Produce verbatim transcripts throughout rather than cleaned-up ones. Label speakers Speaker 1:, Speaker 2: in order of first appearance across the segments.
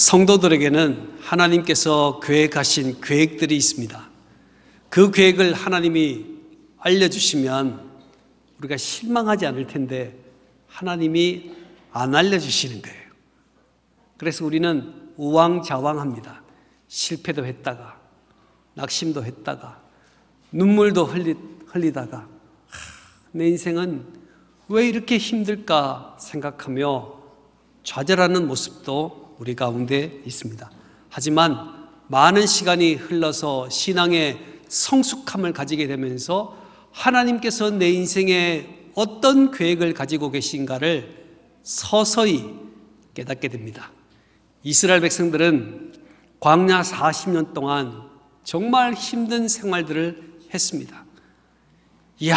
Speaker 1: 성도들에게는 하나님께서 계획하신 계획들이 있습니다. 그 계획을 하나님이 알려주시면 우리가 실망하지 않을 텐데 하나님이 안 알려주시는 거예요. 그래서 우리는 우왕좌왕합니다. 실패도 했다가 낙심도 했다가 눈물도 흘리, 흘리다가 내 인생은 왜 이렇게 힘들까 생각하며 좌절하는 모습도 우리 가운데 있습니다. 하지만 많은 시간이 흘러서 신앙의 성숙함을 가지게 되면서 하나님께서 내 인생에 어떤 계획을 가지고 계신가를 서서히 깨닫게 됩니다. 이스라엘 백성들은 광야 사십 년 동안 정말 힘든 생활들을 했습니다. 이야,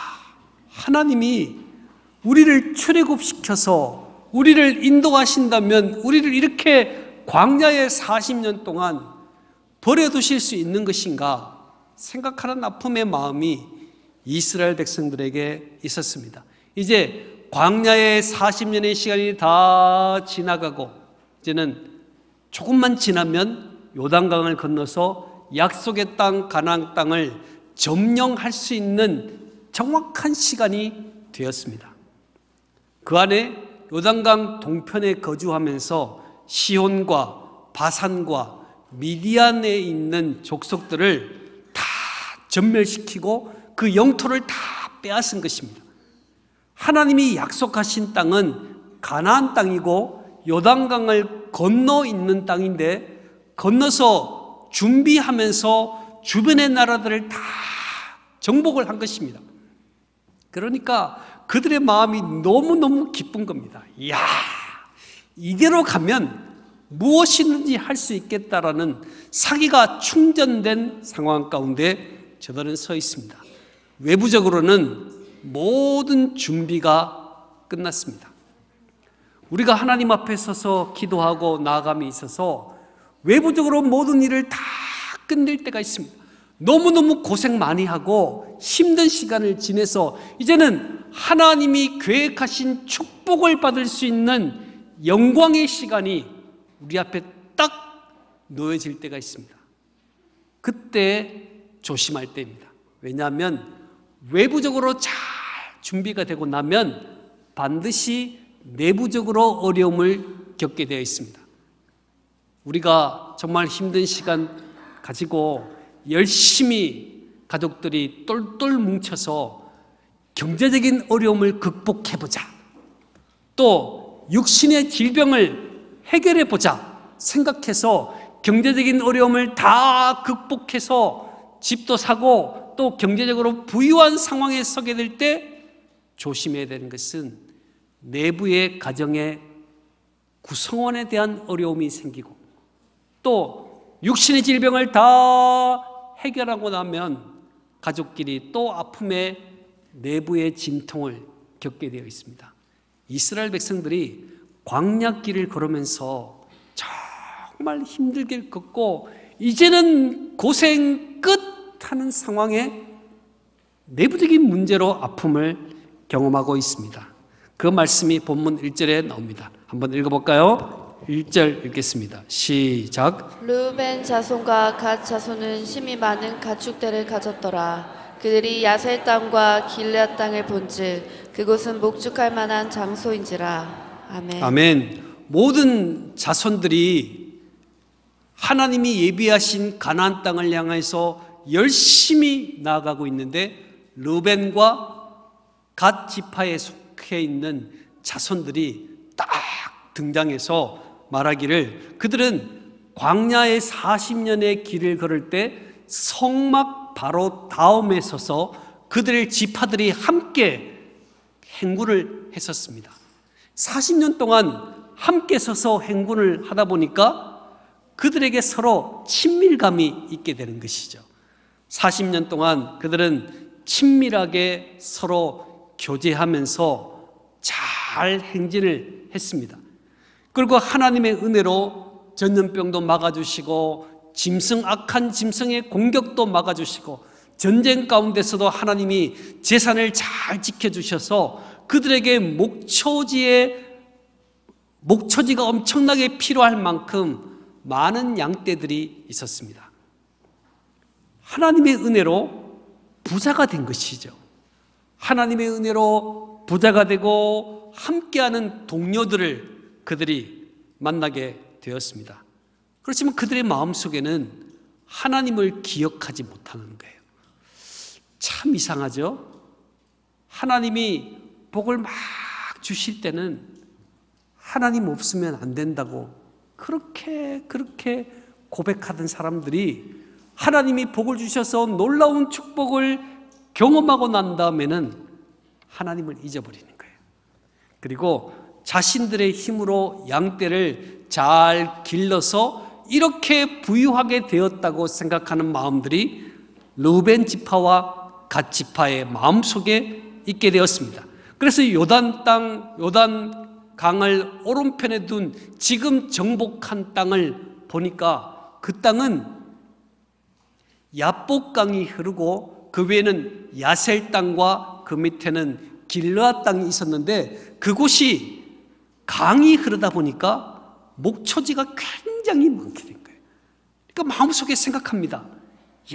Speaker 1: 하나님이 우리를 출애굽시켜서 우리를 인도하신다면 우리를 이렇게 광야에 사십 년 동안 버려두실 수 있는 것인가 생각하는 아픔의 마음이 이스라엘 백성들에게 있었습니다. 이제 광야의 사십 년의 시간이 다 지나가고 이제는 조금만 지나면 요단강을 건너서 약속의 땅 가나안 땅을 점령할 수 있는 정확한 시간이 되었습니다. 그 안에 요단강 동편에 거주하면서 시온과 바산과 미디안에 있는 족속들을 다 전멸시키고 그 영토를 다 빼앗은 것입니다. 하나님이 약속하신 땅은 가나안 땅이고 요단강을 건너 있는 땅인데 건너서 준비하면서 주변의 나라들을 다 정복을 한 것입니다. 그러니까 그들의 마음이 너무너무 기쁜 겁니다. 이야, 이대로 가면 무엇이든지 할 수 있겠다라는 사기가 충전된 상황 가운데 저들은 서 있습니다. 외부적으로는 모든 준비가 끝났습니다. 우리가 하나님 앞에 서서 기도하고 나아감이 있어서 외부적으로 모든 일을 다 끝낼 때가 있습니다. 너무너무 고생 많이 하고 힘든 시간을 지내서 이제는 하나님이 계획하신 축복을 받을 수 있는 영광의 시간이 우리 앞에 딱 놓여질 때가 있습니다. 그때 조심할 때입니다. 왜냐하면 외부적으로 잘 준비가 되고 나면 반드시 내부적으로 어려움을 겪게 되어 있습니다. 우리가 정말 힘든 시간 가지고 열심히 가족들이 똘똘 뭉쳐서 경제적인 어려움을 극복해보자, 또 육신의 질병을 해결해보자 생각해서 경제적인 어려움을 다 극복해서 집도 사고 또 경제적으로 부유한 상황에 서게 될 때 조심해야 되는 것은 내부의 가정의 구성원에 대한 어려움이 생기고 또 육신의 질병을 다 해결하고 나면 가족끼리 또 아픔의 내부의 진통을 겪게 되어 있습니다. 이스라엘 백성들이 광야길을 걸으면서 정말 힘들게 걷고 이제는 고생 끝 하는 상황에 내부적인 문제로 아픔을 경험하고 있습니다. 그 말씀이 본문 일 절에 나옵니다. 한번 읽어볼까요? 일 절 읽겠습니다. 시작.
Speaker 2: 르우벤 자손과 갓 자손은 심히 많은 가축대를 가졌더라. 그들이 야셀 땅과 길앗 땅을 본즉 그곳은 목축할 만한 장소인지라. 아멘.
Speaker 1: 아멘. 모든 자손들이 하나님이 예비하신 가나안 땅을 향해서 열심히 나아가고 있는데 르우벤과 갓 지파에 속해 있는 자손들이 딱 등장해서 말하기를 그들은 광야의 사십 년의 길을 걸을 때 성막 바로 다음에 서서 그들의 지파들이 함께 행군을 했었습니다. 사십 년 동안 함께 서서 행군을 하다 보니까 그들에게 서로 친밀감이 있게 되는 것이죠. 사십 년 동안 그들은 친밀하게 서로 교제하면서 잘 행진을 했습니다. 그리고 하나님의 은혜로 전염병도 막아주시고 짐승, 악한 짐승의 공격도 막아주시고 전쟁 가운데서도 하나님이 재산을 잘 지켜주셔서 그들에게 목초지에 목초지가 엄청나게 필요할 만큼 많은 양떼들이 있었습니다. 하나님의 은혜로 부자가 된 것이죠. 하나님의 은혜로 부자가 되고 함께하는 동료들을 그들이 만나게 되었습니다. 그렇지만 그들의 마음속에는 하나님을 기억하지 못하는 거예요. 참 이상하죠? 하나님이 복을 막 주실 때는 하나님 없으면 안 된다고 그렇게 그렇게 고백하던 사람들이 하나님이 복을 주셔서 놀라운 축복을 경험하고 난 다음에는 하나님을 잊어버리는 거예요. 그리고 자신들의 힘으로 양떼를 잘 길러서 이렇게 부유하게 되었다고 생각하는 마음들이 르우벤 지파와 갓 지파의 마음속에 있게 되었습니다. 그래서 요단 땅, 요단 강을 오른편에 둔 지금 정복한 땅을 보니까 그 땅은 야복강이 흐르고 그 위에는 야셀 땅과 그 밑에는 길르앗 땅이 있었는데 그곳이 강이 흐르다 보니까 목초지가 굉장히 많게 된 거예요. 그러니까 마음속에 생각합니다. 야,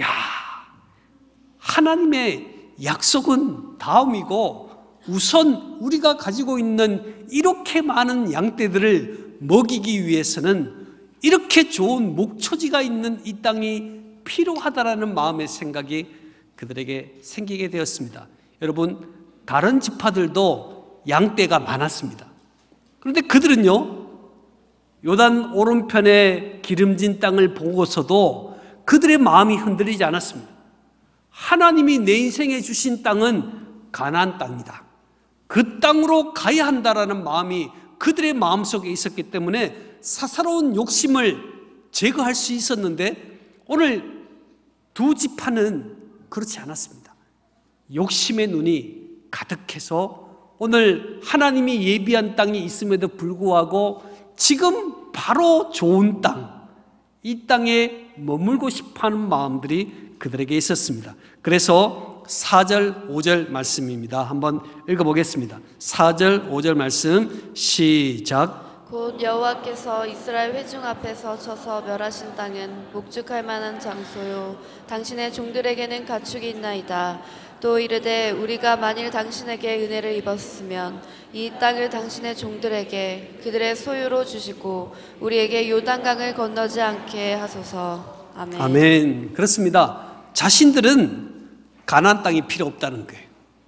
Speaker 1: 하나님의 약속은 다음이고 우선 우리가 가지고 있는 이렇게 많은 양떼들을 먹이기 위해서는 이렇게 좋은 목초지가 있는 이 땅이 필요하다라는 마음의 생각이 그들에게 생기게 되었습니다. 여러분, 다른 지파들도 양떼가 많았습니다. 그런데 그들은요, 요단 오른편의 기름진 땅을 보고서도 그들의 마음이 흔들리지 않았습니다. 하나님이 내 인생에 주신 땅은 가나안 땅이다. 그 땅으로 가야 한다라는 마음이 그들의 마음속에 있었기 때문에 사사로운 욕심을 제거할 수 있었는데 오늘 두 지파는 그렇지 않았습니다. 욕심의 눈이 가득해서 오늘 하나님이 예비한 땅이 있음에도 불구하고 지금 바로 좋은 땅, 이 땅에 머물고 싶어하는 마음들이 그들에게 있었습니다. 그래서 사 절, 오 절 말씀입니다. 한번 읽어보겠습니다. 사 절, 오 절 말씀 시작.
Speaker 2: 곧 여호와께서 이스라엘 회중 앞에서 쳐서 멸하신 땅은 목축할 만한 장소요 당신의 종들에게는 가축이 있나이다. 또 이르되 우리가 만일 당신에게 은혜를 입었으면 이 땅을 당신의 종들에게 그들의 소유로 주시고 우리에게 요단강을 건너지 않게 하소서. 아멘.
Speaker 1: 아멘. 그렇습니다. 자신들은 가나안 땅이 필요 없다는 거예요.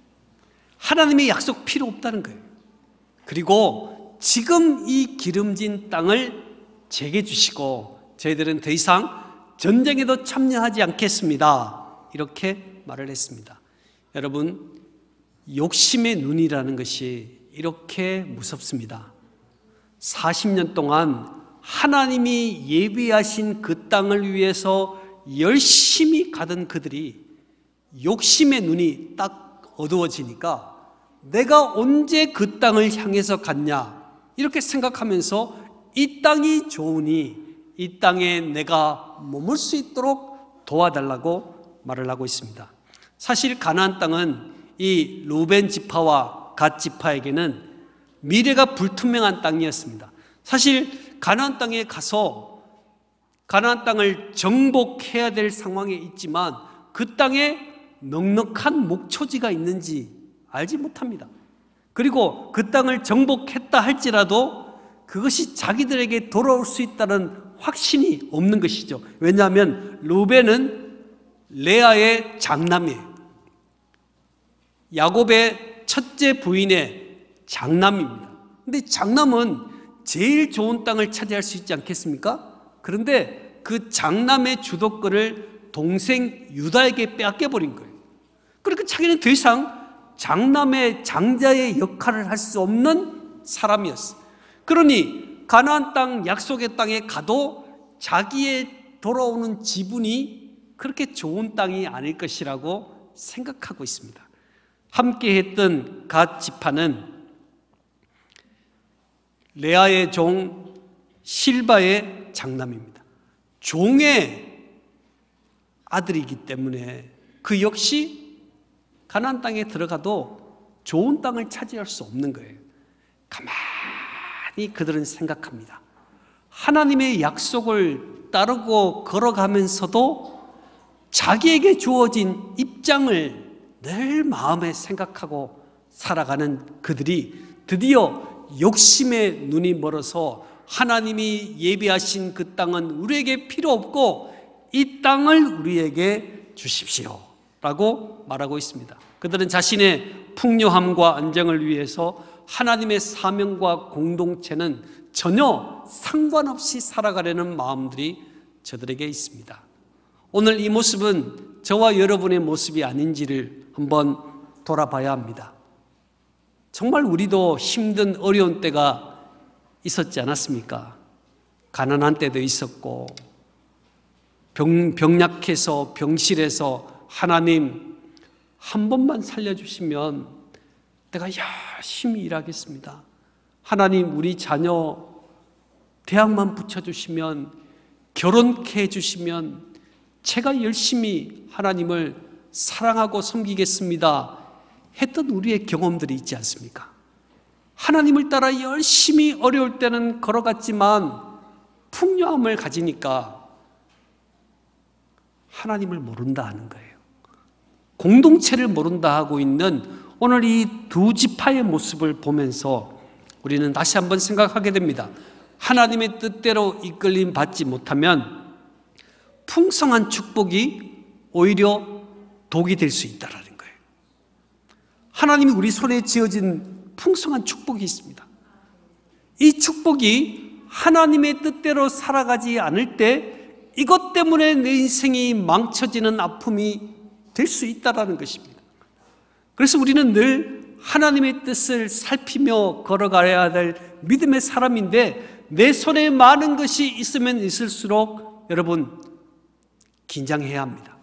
Speaker 1: 하나님의 약속 필요 없다는 거예요. 그리고 지금 이 기름진 땅을 제게 주시고 저희들은 더 이상 전쟁에도 참여하지 않겠습니다. 이렇게 말을 했습니다. 여러분, 욕심의 눈이라는 것이 이렇게 무섭습니다. 사십 년 동안 하나님이 예비하신 그 땅을 위해서 열심히 가던 그들이 욕심의 눈이 딱 어두워지니까 내가 언제 그 땅을 향해서 갔냐 이렇게 생각하면서 이 땅이 좋으니 이 땅에 내가 머물 수 있도록 도와달라고 말을 하고 있습니다. 사실 가나안 땅은 이 르우벤 지파와 갓 지파에게는 미래가 불투명한 땅이었습니다. 사실 가나안 땅에 가서 가나안 땅을 정복해야 될 상황에 있지만 그 땅에 넉넉한 목초지가 있는지 알지 못합니다. 그리고 그 땅을 정복했다 할지라도 그것이 자기들에게 돌아올 수 있다는 확신이 없는 것이죠. 왜냐하면 르우벤은 레아의 장남이에요. 야곱의 첫째 부인의 장남입니다. 그런데 장남은 제일 좋은 땅을 차지할 수 있지 않겠습니까? 그런데 그 장남의 주도권을 동생 유다에게 빼앗겨버린 거예요. 그러니까 자기는 더 이상 장남의 장자의 역할을 할 수 없는 사람이었어요. 그러니 가나안 땅, 약속의 땅에 가도 자기의 돌아오는 지분이 그렇게 좋은 땅이 아닐 것이라고 생각하고 있습니다. 함께 했던 갓 지파는 레아의 종 실바의 장남입니다. 종의 아들이기 때문에 그 역시 가나안 땅에 들어가도 좋은 땅을 차지할 수 없는 거예요. 가만히 가만히 그들은 생각합니다. 하나님의 약속을 따르고 걸어가면서도 자기에게 주어진 입장을 늘 마음에 생각하고 살아가는 그들이 드디어 욕심에 눈이 멀어서 하나님이 예비하신 그 땅은 우리에게 필요 없고 이 땅을 우리에게 주십시오 라고 말하고 있습니다. 그들은 자신의 풍요함과 안정을 위해서 하나님의 사명과 공동체는 전혀 상관없이 살아가려는 마음들이 저들에게 있습니다. 오늘 이 모습은 저와 여러분의 모습이 아닌지를 한번 돌아봐야 합니다. 정말 우리도 힘든 어려운 때가 있었지 않았습니까? 가난한 때도 있었고 병, 병약해서 병실에서 하나님 한 번만 살려주시면 내가 열심히 일하겠습니다. 하나님 우리 자녀 대학만 붙여주시면 결혼케 해주시면 제가 열심히 하나님을 사랑하고 섬기겠습니다 했던 우리의 경험들이 있지 않습니까? 하나님을 따라 열심히 어려울 때는 걸어갔지만 풍요함을 가지니까 하나님을 모른다 하는 거예요. 공동체를 모른다 하고 있는 오늘 이 두 지파의 모습을 보면서 우리는 다시 한번 생각하게 됩니다. 하나님의 뜻대로 이끌림 받지 못하면 풍성한 축복이 오히려 독이 될 수 있다는 거예요. 하나님이 우리 손에 쥐어진 풍성한 축복이 있습니다. 이 축복이 하나님의 뜻대로 살아가지 않을 때 이것 때문에 내 인생이 망쳐지는 아픔이 될 수 있다는 것입니다. 그래서 우리는 늘 하나님의 뜻을 살피며 걸어가야 될 믿음의 사람인데 내 손에 많은 것이 있으면 있을수록 여러분 긴장해야 합니다.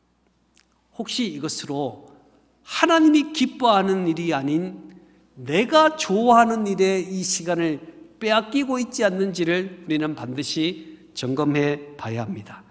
Speaker 1: 혹시 이것으로 하나님이 기뻐하는 일이 아닌 내가 좋아하는 일에 이 시간을 빼앗기고 있지 않는지를 우리는 반드시 점검해 봐야 합니다.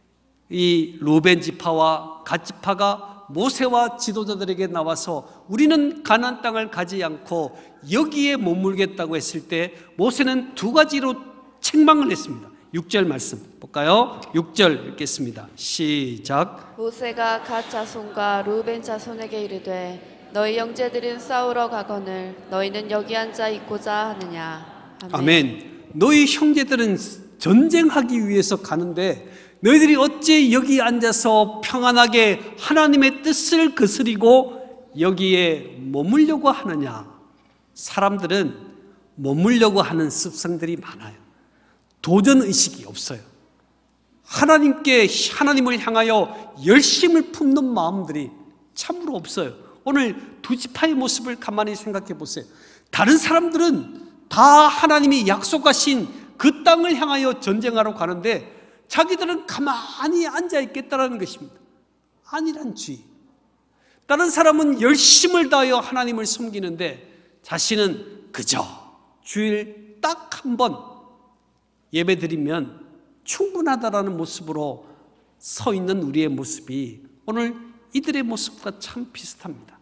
Speaker 1: 이 루벤 지파와 갓 지파가 모세와 지도자들에게 나와서 우리는 가나안 땅을 가지 않고 여기에 머물겠다고 했을 때 모세는 두 가지로 책망을 했습니다. 육 절 말씀 볼까요? 육 절 읽겠습니다. 시작.
Speaker 2: 모세가 갓 자손과 루벤 자손에게 이르되 너희 형제들은 싸우러 가거늘 너희는 여기 앉아 있고자 하느냐. 아멘.
Speaker 1: 아멘. 너희 형제들은 전쟁하기 위해서 가는데 너희들이 어찌 여기 앉아서 평안하게 하나님의 뜻을 거스리고 여기에 머물려고 하느냐. 사람들은 머물려고 하는 습성들이 많아요. 도전의식이 없어요. 하나님께 하나님을 향하여 열심을 품는 마음들이 참으로 없어요. 오늘 두 지파의 모습을 가만히 생각해 보세요. 다른 사람들은 다 하나님이 약속하신 그 땅을 향하여 전쟁하러 가는데 자기들은 가만히 앉아 있겠다라는 것입니다. 아니란 주의. 다른 사람은 열심을 다하여 하나님을 섬기는데 자신은 그저 주일 딱 한 번 예배 드리면 충분하다라는 모습으로 서 있는 우리의 모습이 오늘 이들의 모습과 참 비슷합니다.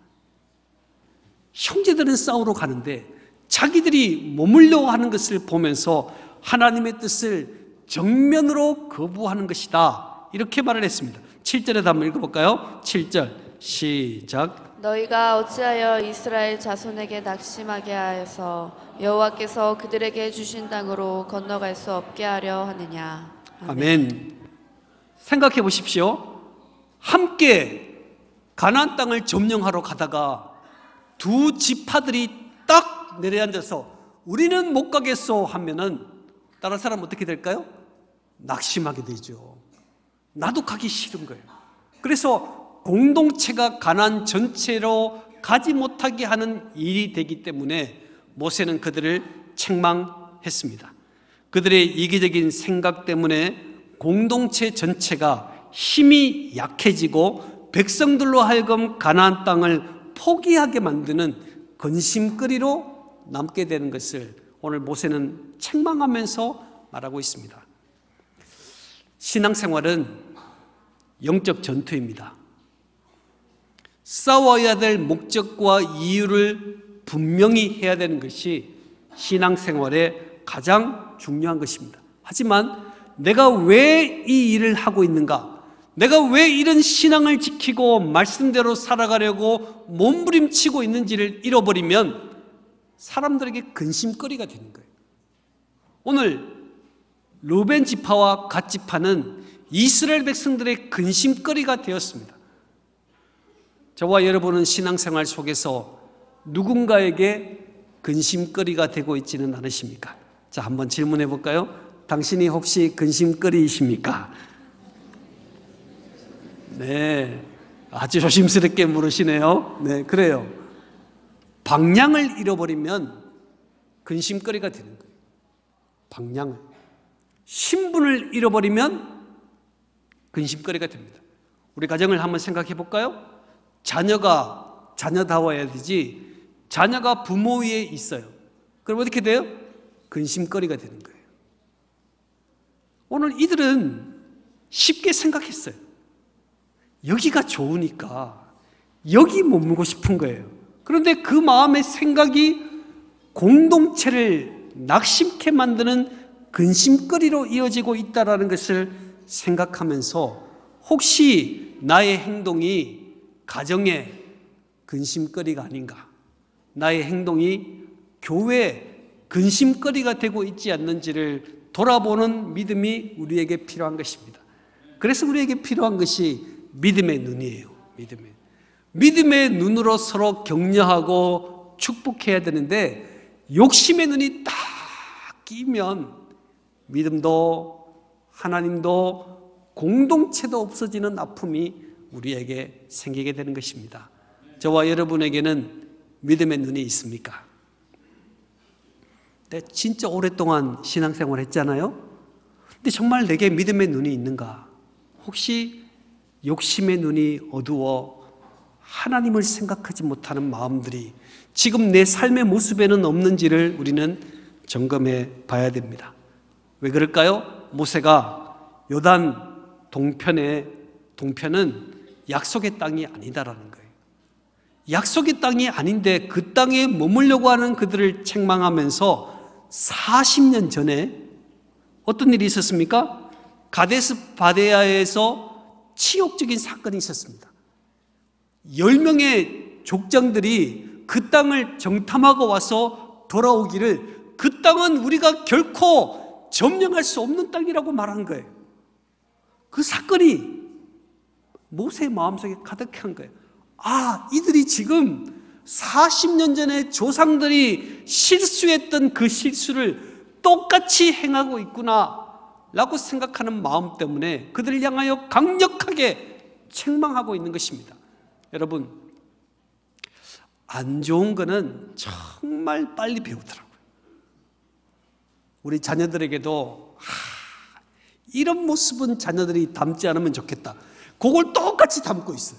Speaker 1: 형제들은 싸우러 가는데 자기들이 머물려고 하는 것을 보면서 하나님의 뜻을 정면으로 거부하는 것이다 이렇게 말을 했습니다. 칠 절에 한번 읽어볼까요? 칠 절 시작.
Speaker 2: 너희가 어찌하여 이스라엘 자손에게 낙심하게 하여서 여호와께서 그들에게 주신 땅으로 건너갈 수 없게 하려 하느냐. 아멘.
Speaker 1: 아멘. 생각해 보십시오. 함께 가나안 땅을 점령하러 가다가 두 지파들이 딱 내려앉아서 우리는 못 가겠소 하면은 다른 사람은 어떻게 될까요? 낙심하게 되죠. 나도 가기 싫은 거예요. 그래서 공동체가 가나안 전체로 가지 못하게 하는 일이 되기 때문에 모세는 그들을 책망했습니다. 그들의 이기적인 생각 때문에 공동체 전체가 힘이 약해지고 백성들로 하여금 가나안 땅을 포기하게 만드는 근심거리로 남게 되는 것을 오늘 모세는 책망하면서 말하고 있습니다. 신앙생활은 영적 전투입니다. 싸워야 될 목적과 이유를 분명히 해야 되는 것이 신앙생활에 가장 중요한 것입니다. 하지만 내가 왜 이 일을 하고 있는가? 내가 왜 이런 신앙을 지키고 말씀대로 살아가려고 몸부림치고 있는지를 잃어버리면 사람들에게 근심거리가 되는 거예요. 오늘 르벤 지파와 갓 지파는 이스라엘 백성들의 근심거리가 되었습니다. 저와 여러분은 신앙생활 속에서 누군가에게 근심거리가 되고 있지는 않으십니까? 자, 한번 질문해 볼까요? 당신이 혹시 근심거리이십니까? 네, 아주 조심스럽게 물으시네요. 네, 그래요. 방향을 잃어버리면 근심거리가 되는 거예요. 방향을. 신분을 잃어버리면 근심거리가 됩니다. 우리 가정을 한번 생각해 볼까요? 자녀가 자녀다워야 되지, 자녀가 부모 위에 있어요. 그럼 어떻게 돼요? 근심거리가 되는 거예요. 오늘 이들은 쉽게 생각했어요. 여기가 좋으니까 여기 머물고 싶은 거예요. 그런데 그 마음의 생각이 공동체를 낙심케 만드는 근심거리로 이어지고 있다는 것을 생각하면서 혹시 나의 행동이 가정의 근심거리가 아닌가, 나의 행동이 교회의 근심거리가 되고 있지 않는지를 돌아보는 믿음이 우리에게 필요한 것입니다. 그래서 우리에게 필요한 것이 믿음의 눈이에요. 믿음의, 믿음의 눈으로 서로 격려하고 축복해야 되는데 욕심의 눈이 딱 끼면 믿음도 하나님도 공동체도 없어지는 아픔이 우리에게 생기게 되는 것입니다. 저와 여러분에게는 믿음의 눈이 있습니까? 네, 진짜 오랫동안 신앙생활 했잖아요. 근데 정말 내게 믿음의 눈이 있는가? 혹시 욕심의 눈이 어두워 하나님을 생각하지 못하는 마음들이 지금 내 삶의 모습에는 없는지를 우리는 점검해 봐야 됩니다. 왜 그럴까요? 모세가 요단 동편의 동편은 약속의 땅이 아니다라는 거예요. 약속의 땅이 아닌데 그 땅에 머물려고 하는 그들을 책망하면서 사십 년 전에 어떤 일이 있었습니까? 가데스 바네아에서 치욕적인 사건이 있었습니다. 열 명의 족장들이 그 땅을 정탐하고 와서 돌아오기를 그 땅은 우리가 결코 점령할 수 없는 땅이라고 말한 거예요. 그 사건이 모세의 마음속에 가득한 거예요. 아, 이들이 지금 사십 년 전에 조상들이 실수했던 그 실수를 똑같이 행하고 있구나 라고 생각하는 마음 때문에 그들을 향하여 강력하게 책망하고 있는 것입니다. 여러분, 안 좋은 거는 정말 빨리 배우더라고요. 우리 자녀들에게도 하, 이런 모습은 자녀들이 닮지 않으면 좋겠다. 그걸 똑같이 담고 있어요.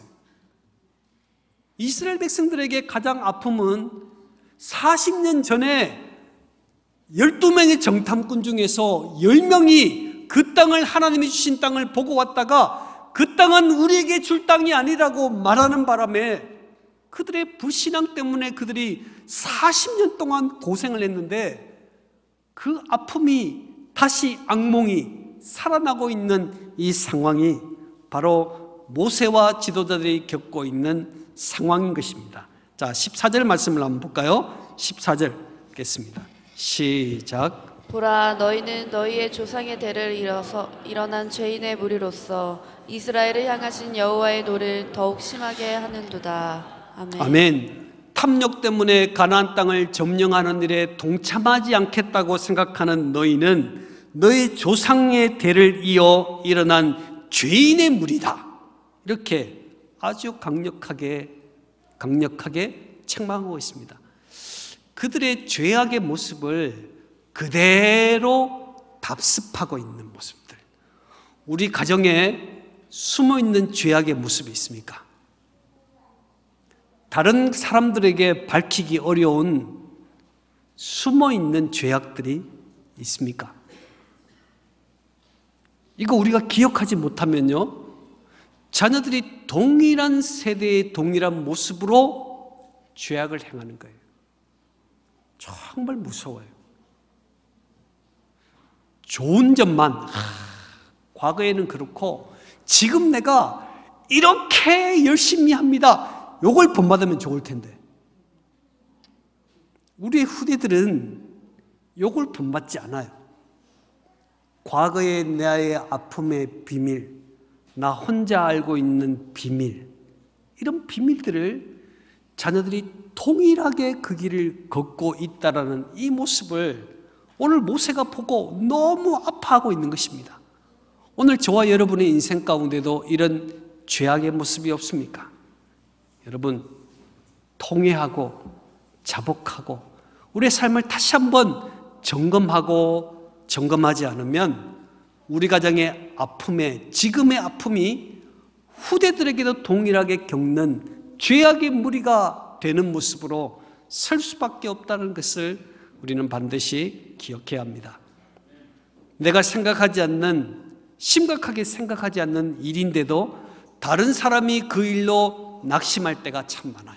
Speaker 1: 이스라엘 백성들에게 가장 아픔은 사십 년 전에 열두 명의 정탐꾼 중에서 열 명이 그 땅을, 하나님이 주신 땅을 보고 왔다가 그 땅은 우리에게 줄 땅이 아니라고 말하는 바람에 그들의 불신앙 때문에 그들이 사십 년 동안 고생을 했는데 그 아픔이 다시 악몽이 살아나고 있는 이 상황이 바로 모세와 지도자들이 겪고 있는 상황인 것입니다. 자, 십사 절 말씀을 한번 볼까요? 십사 절 읽겠습니다. 시작.
Speaker 2: 보라, 너희는 너희의 조상의 대를 이어서 일어난 죄인의 무리로서 이스라엘을 향하신 여호와의 노를 더욱 심하게 하는도다. 아멘.
Speaker 1: 아멘. 탐욕 때문에 가나안 땅을 점령하는 일에 동참하지 않겠다고 생각하는 너희는 너희 조상의 대를 이어 일어난 죄인의 무리다. 이렇게 아주 강력하게 강력하게 책망하고 있습니다. 그들의 죄악의 모습을 그대로 답습하고 있는 모습들. 우리 가정에 숨어 있는 죄악의 모습이 있습니까? 다른 사람들에게 밝히기 어려운 숨어 있는 죄악들이 있습니까? 이거 우리가 기억하지 못하면요, 자녀들이 동일한 세대의 동일한 모습으로 죄악을 행하는 거예요. 정말 무서워요. 좋은 점만, 아, 과거에는 그렇고 지금 내가 이렇게 열심히 합니다. 요걸 본받으면 좋을 텐데 우리의 후대들은 요걸 본받지 않아요. 과거의 나의 아픔의 비밀, 나 혼자 알고 있는 비밀, 이런 비밀들을 자녀들이 동일하게 그 길을 걷고 있다라는 이 모습을 오늘 모세가 보고 너무 아파하고 있는 것입니다. 오늘 저와 여러분의 인생 가운데도 이런 죄악의 모습이 없습니까? 여러분, 통회하고 자복하고 우리의 삶을 다시 한번 점검하고 점검하지 않으면 우리 가정의 아픔에, 지금의 아픔이 후대들에게도 동일하게 겪는 죄악의 무리가 되는 모습으로 설 수밖에 없다는 것을 우리는 반드시 기억해야 합니다. 내가 생각하지 않는, 심각하게 생각하지 않는 일인데도 다른 사람이 그 일로 낙심할 때가 참 많아요.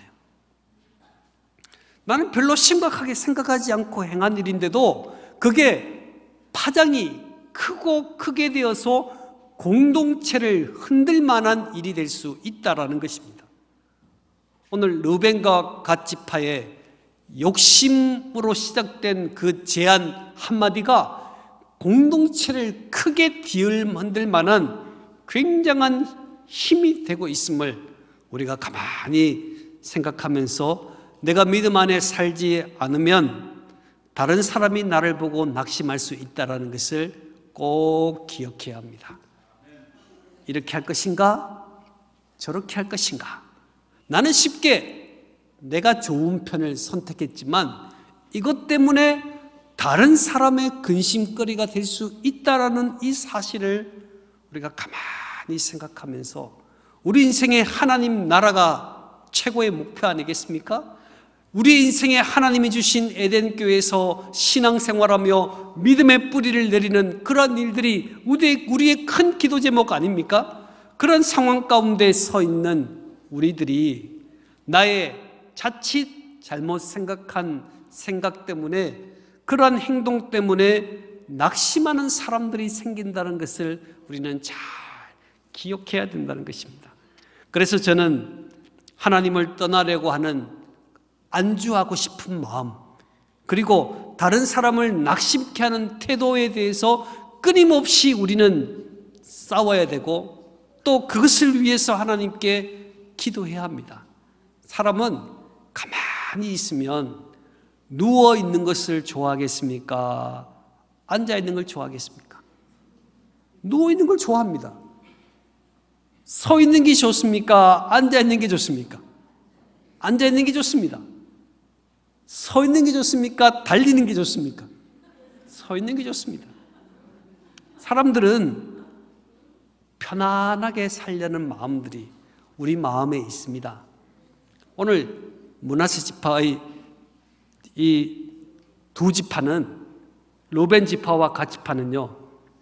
Speaker 1: 나는 별로 심각하게 생각하지 않고 행한 일인데도 그게 파장이 크고 크게 되어서 공동체를 흔들 만한 일이 될 수 있다라는 것입니다. 오늘 르벤과 갓 지파의 욕심으로 시작된 그 제안 한마디가 공동체를 크게 뒤흔들 만한 굉장한 힘이 되고 있음을 우리가 가만히 생각하면서 내가 믿음 안에 살지 않으면 다른 사람이 나를 보고 낙심할 수 있다는 것을 꼭 기억해야 합니다. 이렇게 할 것인가? 저렇게 할 것인가? 나는 쉽게 내가 좋은 편을 선택했지만 이것 때문에 다른 사람의 근심거리가 될 수 있다는 이 사실을 우리가 가만히 생각하면서 우리 인생의 하나님 나라가 최고의 목표 아니겠습니까? 우리 인생에 하나님이 주신 에덴교회에서 신앙생활하며 믿음의 뿌리를 내리는 그러한 일들이 우리의, 우리의 큰 기도 제목 아닙니까? 그런 상황 가운데 서 있는 우리들이 나의 자칫 잘못 생각한 생각 때문에, 그러한 행동 때문에 낙심하는 사람들이 생긴다는 것을 우리는 잘 기억해야 된다는 것입니다. 그래서 저는 하나님을 떠나려고 하는 안주하고 싶은 마음, 그리고 다른 사람을 낙심케 하는 태도에 대해서 끊임없이 우리는 싸워야 되고 또 그것을 위해서 하나님께 기도해야 합니다. 사람은 가만히 있으면 누워 있는 것을 좋아하겠습니까? 앉아 있는 걸 좋아하겠습니까? 누워 있는 걸 좋아합니다. 서 있는 게 좋습니까? 앉아 있는 게 좋습니까? 앉아 있는 게 좋습니다. 서 있는 게 좋습니까? 달리는 게 좋습니까? 서 있는 게 좋습니다. 사람들은 편안하게 살려는 마음들이 우리 마음에 있습니다. 오늘 므낫세 지파의 이 두 지파는, 르벤 지파와 갓 지파는요,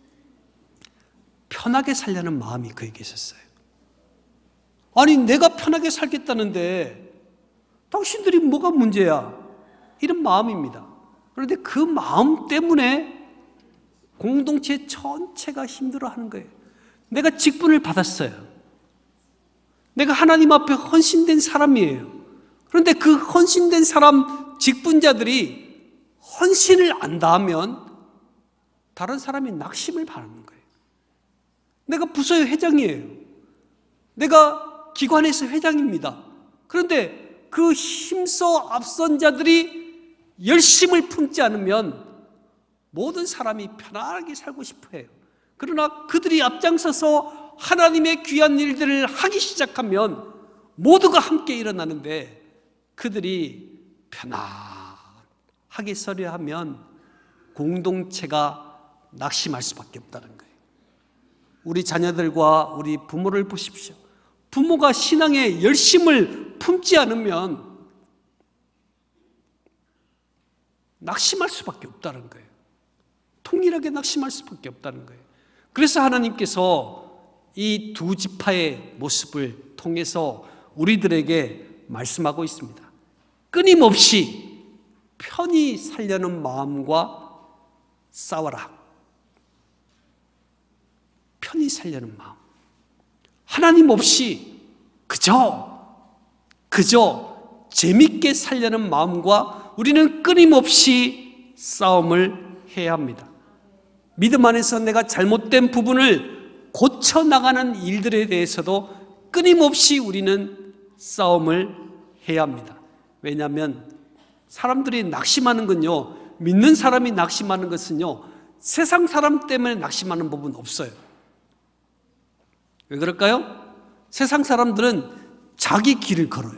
Speaker 1: 편하게 살려는 마음이 그에게 있었어요. 아니, 내가 편하게 살겠다는데 당신들이 뭐가 문제야? 이런 마음입니다. 그런데 그 마음 때문에 공동체 전체가 힘들어하는 거예요. 내가 직분을 받았어요. 내가 하나님 앞에 헌신된 사람이에요. 그런데 그 헌신된 사람 직분자들이 헌신을 안 다하면 다른 사람이 낙심을 받는 거예요. 내가 부서의 회장이에요. 내가 기관에서 회장입니다. 그런데 그 힘써 앞선 자들이 열심을 품지 않으면 모든 사람이 편안하게 살고 싶어 해요. 그러나 그들이 앞장서서 하나님의 귀한 일들을 하기 시작하면 모두가 함께 일어나는데 그들이 편안하게 서려 하면 공동체가 낙심할 수밖에 없다는 거예요. 우리 자녀들과 우리 부모를 보십시오. 부모가 신앙에 열심을 품지 않으면 낙심할 수밖에 없다는 거예요. 통일하게 낙심할 수밖에 없다는 거예요. 그래서 하나님께서 이 두 지파의 모습을 통해서 우리들에게 말씀하고 있습니다. 끊임없이 편히 살려는 마음과 싸워라. 편히 살려는 마음. 하나님 없이 그저 그저 재밌게 살려는 마음과 우리는 끊임없이 싸움을 해야 합니다. 믿음 안에서 내가 잘못된 부분을 고쳐나가는 일들에 대해서도 끊임없이 우리는 싸움을 해야 합니다. 왜냐하면 사람들이 낙심하는 건요, 믿는 사람이 낙심하는 것은요, 세상 사람 때문에 낙심하는 법은 없어요. 왜 그럴까요? 세상 사람들은 자기 길을 걸어요.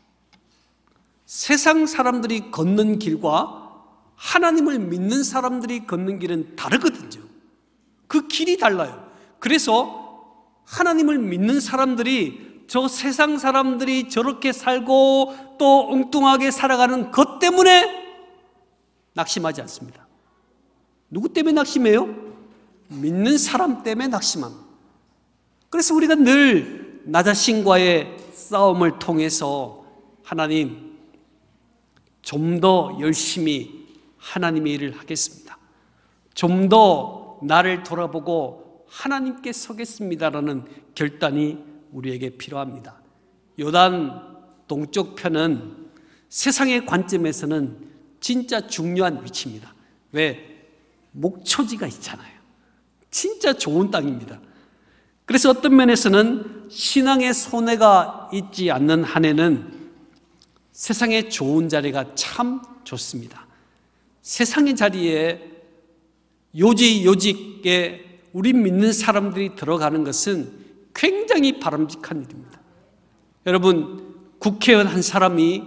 Speaker 1: 세상 사람들이 걷는 길과 하나님을 믿는 사람들이 걷는 길은 다르거든요. 그 길이 달라요. 그래서 하나님을 믿는 사람들이 저 세상 사람들이 저렇게 살고 또 엉뚱하게 살아가는 것 때문에 낙심하지 않습니다. 누구 때문에 낙심해요? 믿는 사람 때문에 낙심합니다. 그래서 우리가 늘 나 자신과의 싸움을 통해서 하나님, 좀 더 열심히 하나님의 일을 하겠습니다. 좀 더 나를 돌아보고 하나님께 서겠습니다라는 결단이 우리에게 필요합니다. 요단 동쪽 편은 세상의 관점에서는 진짜 중요한 위치입니다. 왜? 목초지가 있잖아요. 진짜 좋은 땅입니다. 그래서 어떤 면에서는 신앙의 손해가 있지 않는 한에는 세상의 좋은 자리가 참 좋습니다. 세상의 자리에 요지 요직에 우리 믿는 사람들이 들어가는 것은 굉장히 바람직한 일입니다. 여러분, 국회의원 한 사람이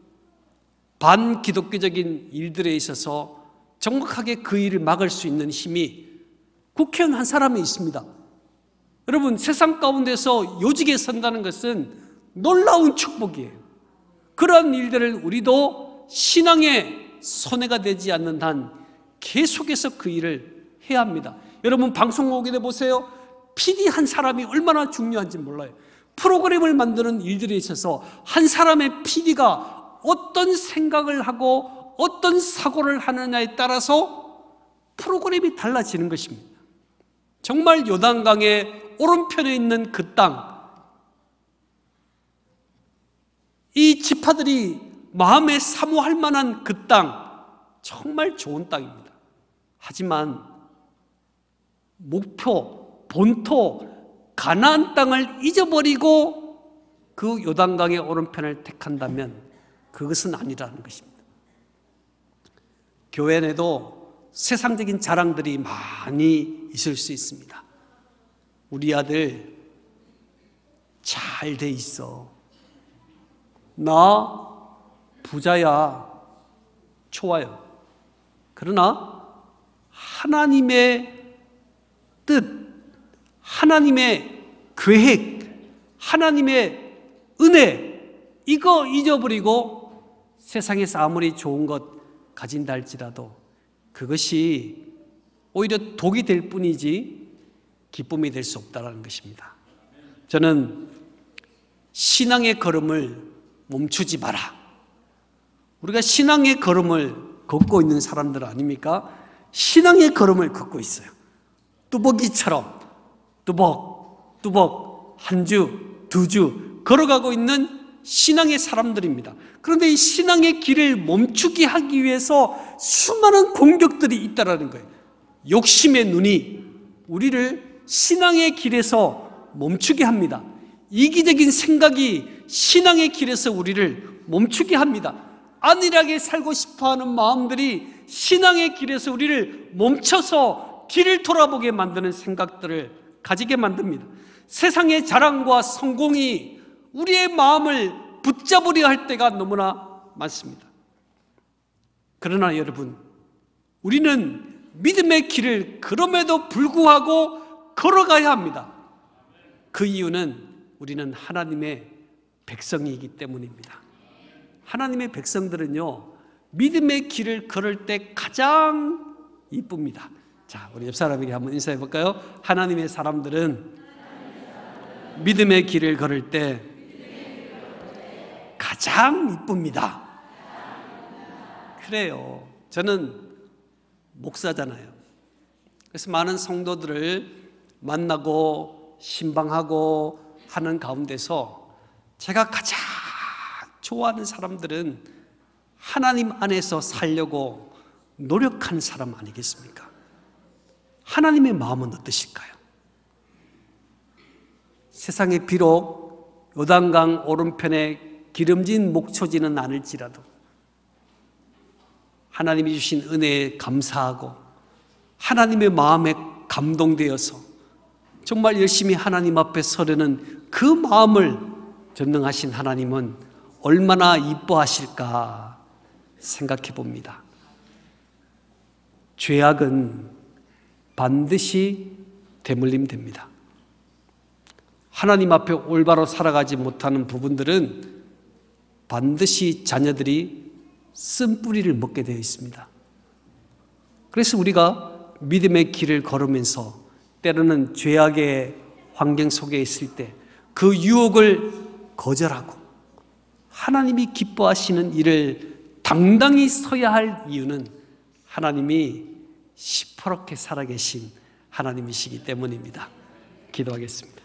Speaker 1: 반기독교적인 일들에 있어서 정확하게 그 일을 막을 수 있는 힘이 국회의원 한 사람이 있습니다. 여러분, 세상 가운데서 요직에 선다는 것은 놀라운 축복이에요. 그러한 일들을 우리도 신앙의 손해가 되지 않는 한 계속해서 그 일을 해야 합니다. 여러분, 방송 오게 돼 보세요. 피디 한 사람이 얼마나 중요한지 몰라요. 프로그램을 만드는 일들에 있어서 한 사람의 피디가 어떤 생각을 하고 어떤 사고를 하느냐에 따라서 프로그램이 달라지는 것입니다. 정말 요단강의 오른편에 있는 그 땅, 이 지파들이 마음에 사모할 만한 그 땅, 정말 좋은 땅입니다. 하지만 목표, 본토, 가나안 땅을 잊어버리고 그 요단강의 오른편을 택한다면 그것은 아니라는 것입니다. 교회 내도 세상적인 자랑들이 많이 있을 수 있습니다. 우리 아들 잘 돼 있어. 나 부자야. 좋아요. 그러나 하나님의 뜻, 하나님의 계획, 하나님의 은혜, 이거 잊어버리고 세상에서 아무리 좋은 것 가진다 할지라도 그것이 오히려 독이 될 뿐이지 기쁨이 될 수 없다는 것입니다. 저는 신앙의 걸음을 멈추지 마라. 우리가 신앙의 걸음을 걷고 있는 사람들 아닙니까? 신앙의 걸음을 걷고 있어요. 뚜벅이처럼 뚜벅 뚜벅 한 주, 두 주 걸어가고 있는 신앙의 사람들입니다. 그런데 이 신앙의 길을 멈추게 하기 위해서 수많은 공격들이 있다는 거예요. 욕심의 눈이 우리를 신앙의 길에서 멈추게 합니다. 이기적인 생각이 신앙의 길에서 우리를 멈추게 합니다. 안일하게 살고 싶어하는 마음들이 신앙의 길에서 우리를 멈춰서 뒤를 돌아보게 만드는 생각들을 가지게 만듭니다. 세상의 자랑과 성공이 우리의 마음을 붙잡으려 할 때가 너무나 많습니다. 그러나 여러분, 우리는 믿음의 길을 그럼에도 불구하고 걸어가야 합니다. 그 이유는 우리는 하나님의 백성이기 때문입니다. 하나님의 백성들은요, 믿음의 길을 걸을 때 가장 이쁩니다. 자, 우리 옆 사람에게 한번 인사해 볼까요? 하나님의 사람들은 믿음의 길을 걸을 때 가장 이쁩니다. 그래요. 저는 목사잖아요. 그래서 많은 성도들을 만나고 신방하고 하는 가운데서 제가 가장 좋아하는 사람들은 하나님 안에서 살려고 노력하는 사람 아니겠습니까? 하나님의 마음은 어떠실까요? 세상에 비록 요단강 오른편에 기름진 목초지는 않을지라도 하나님이 주신 은혜에 감사하고 하나님의 마음에 감동되어서 정말 열심히 하나님 앞에 서려는 그 마음을 전능하신 하나님은 얼마나 이뻐하실까 생각해 봅니다. 죄악은 반드시 되물림 됩니다. 하나님 앞에 올바로 살아가지 못하는 부분들은 반드시 자녀들이 쓴뿌리를 먹게 되어 있습니다. 그래서 우리가 믿음의 길을 걸으면서 때로는 죄악의 환경 속에 있을 때 그 유혹을 거절하고 하나님이 기뻐하시는 일을 당당히 서야 할 이유는 하나님이 시퍼렇게 살아계신 하나님이시기 때문입니다. 기도하겠습니다.